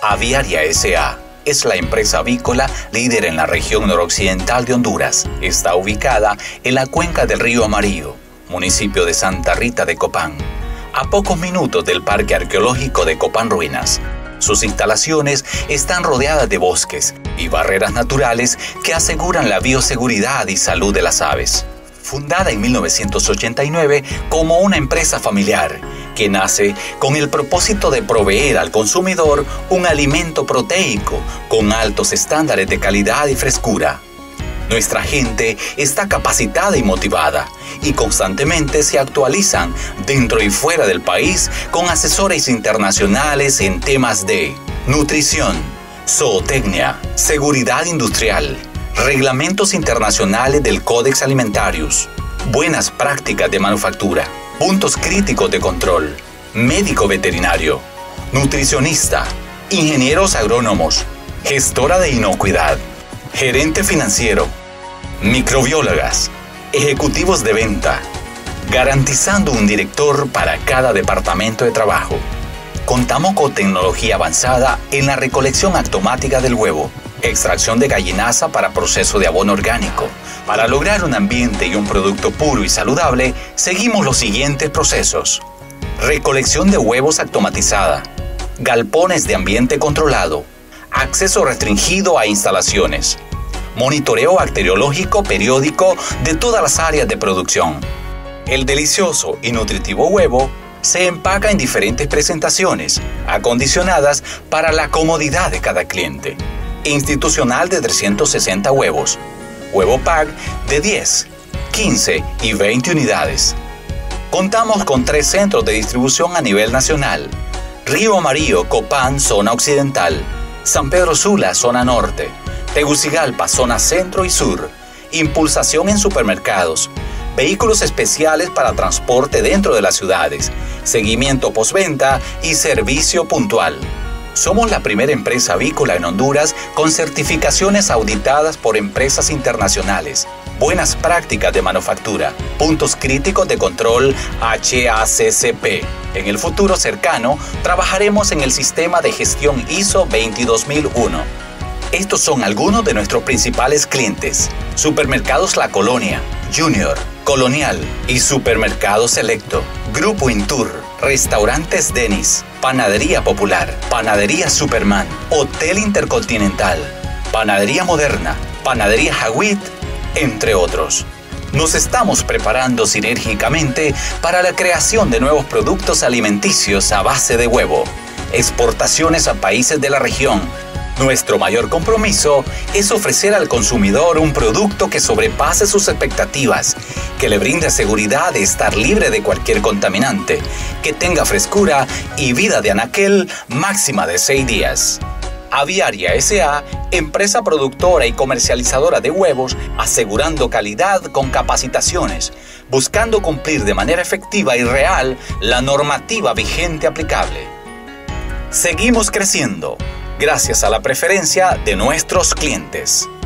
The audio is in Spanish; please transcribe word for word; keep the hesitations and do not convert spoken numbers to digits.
Aviaria S A es la empresa avícola líder en la región noroccidental de Honduras. Está ubicada en la cuenca del río Amarillo, municipio de Santa Rita de Copán, a pocos minutos del Parque Arqueológico de Copán Ruinas. Sus instalaciones están rodeadas de bosques y barreras naturales que aseguran la bioseguridad y salud de las aves. Fundada en mil novecientos ochenta y nueve como una empresa familiar que nace con el propósito de proveer al consumidor un alimento proteico con altos estándares de calidad y frescura. Nuestra gente está capacitada y motivada y constantemente se actualizan dentro y fuera del país con asesores internacionales en temas de nutrición, zootecnia, seguridad industrial, reglamentos internacionales del Codex Alimentarius, buenas prácticas de manufactura, puntos críticos de control, médico veterinario, nutricionista, ingenieros agrónomos, gestora de inocuidad, gerente financiero, microbiólogas, ejecutivos de venta, garantizando un director para cada departamento de trabajo. Contamos con tecnología avanzada en la recolección automática del huevo, extracción de gallinaza para proceso de abono orgánico. Para lograr un ambiente y un producto puro y saludable, seguimos los siguientes procesos: recolección de huevos automatizada, galpones de ambiente controlado, acceso restringido a instalaciones, monitoreo bacteriológico periódico de todas las áreas de producción. El delicioso y nutritivo huevo se empaca en diferentes presentaciones, acondicionadas para la comodidad de cada cliente. Institucional de trescientos sesenta huevos, huevo pack de diez, quince y veinte unidades. Contamos con tres centros de distribución a nivel nacional: Río Amarillo, Copán, zona occidental; San Pedro Sula, zona norte; Tegucigalpa, zona centro y sur. Impulsación en supermercados, vehículos especiales para transporte dentro de las ciudades, seguimiento postventa y servicio puntual. Somos la primera empresa avícola en Honduras con certificaciones auditadas por empresas internacionales, buenas prácticas de manufactura, puntos críticos de control H A C C P. En el futuro cercano, trabajaremos en el sistema de gestión I S O veintidós mil uno. Estos son algunos de nuestros principales clientes: Supermercados La Colonia, Junior, Colonial y Supermercados Selecto, Grupo Intur, Restaurantes Denis, Panadería Popular, Panadería Superman, Hotel Intercontinental, Panadería Moderna, Panadería Jawit, entre otros. Nos estamos preparando sinérgicamente para la creación de nuevos productos alimenticios a base de huevo, exportaciones a países de la región. Nuestro mayor compromiso es ofrecer al consumidor un producto que sobrepase sus expectativas, que le brinde seguridad de estar libre de cualquier contaminante, que tenga frescura y vida de anaquel máxima de seis días. Aviaria S A, empresa productora y comercializadora de huevos, asegurando calidad con capacitaciones, buscando cumplir de manera efectiva y real la normativa vigente aplicable. Seguimos creciendo gracias a la preferencia de nuestros clientes.